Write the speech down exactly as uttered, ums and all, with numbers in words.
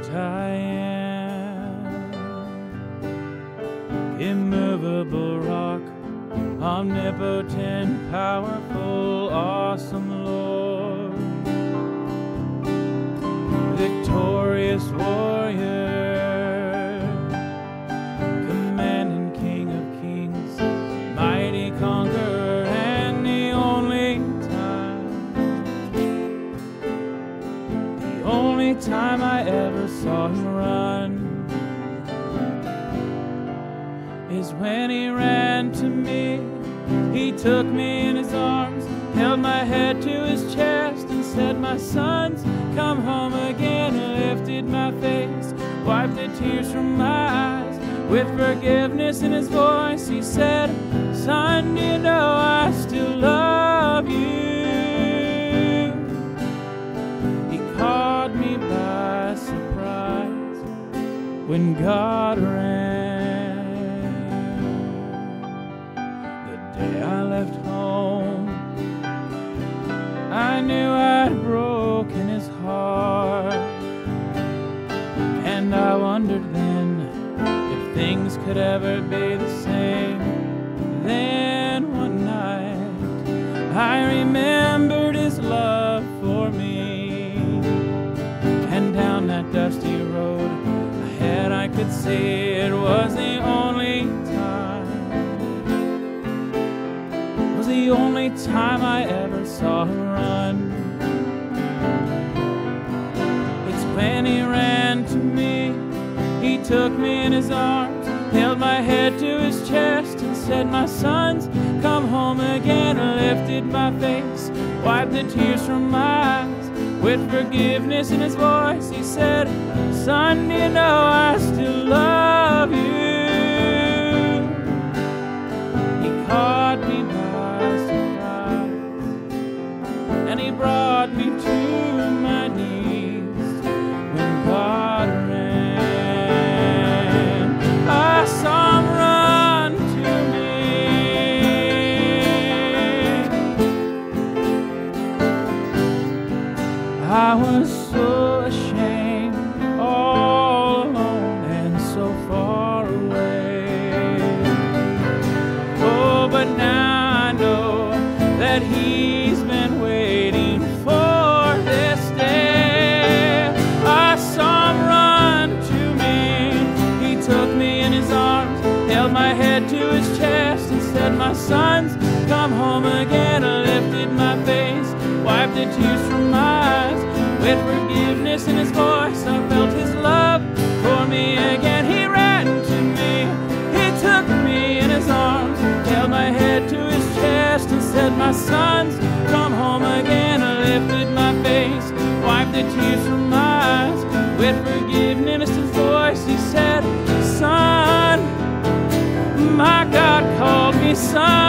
I am, immovable rock, omnipotent, powerful, awesome Lord, victorious warrior, commanding King of kings, mighty conqueror, and the only time, the only time I ever saw him run is when he ran to me. He took me in his arms, held my head to his chest, and said, "My sons, come home again," and lifted my face, wiped the tears from my eyes. With forgiveness in his voice, he said, "Son, you know I still love you." He caught me by surprise when God ran. I left home, I knew I'd broken his heart, and I wondered then if things could ever be the same. Then one night I remembered his love for me, and down that dusty road ahead I could see it was the only the only time I ever saw him run. It's when he ran to me. He took me in his arms, held my head to his chest, and said, "My sons, come home again," and lifted my face, wiped the tears from my eyes. With forgiveness in his voice, he said, "Son, you know I still love you." He caught me by and he brought me to my knees when God ran. I saw him run to me. I was so ashamed, all alone and so far away. Oh, but now I know that he's been waiting for this day. I saw him run to me. He took me in his arms, held my head to his chest, and said, "My sons, come home again," and lifted my face, wiped the tears from my eyes. With forgiveness in his voice, I felt his love for me again. He ran to me. He took me in his arms, held my head to his chest, and said, "My sons, come home again," and lifted my face, wiped the tears from my eyes. With forgiveness in his voice, he said, "Son," my God called me son.